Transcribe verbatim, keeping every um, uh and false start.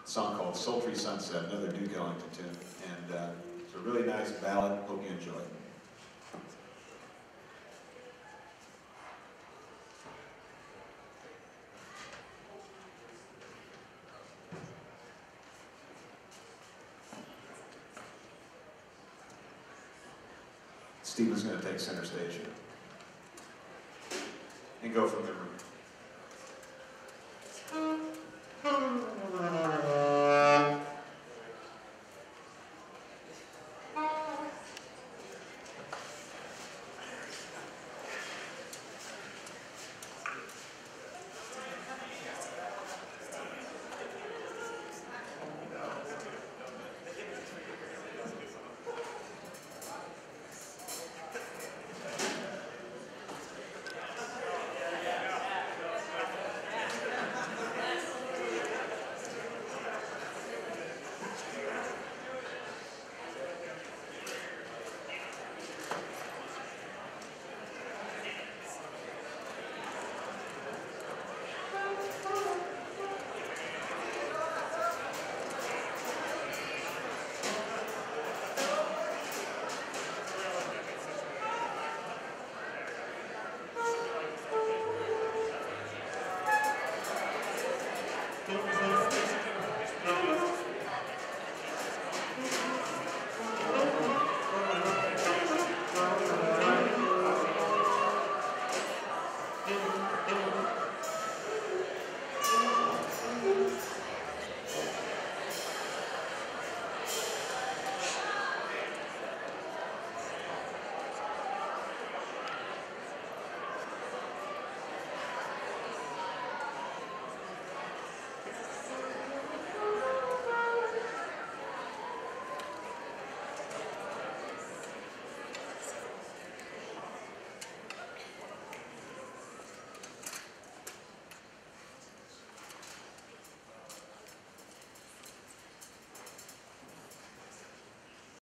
song called Sultry Sunset, another Duke Ellington tune. And uh, it's a really nice ballad. Hope you enjoy it. Stephen's going to take center stage and go from there.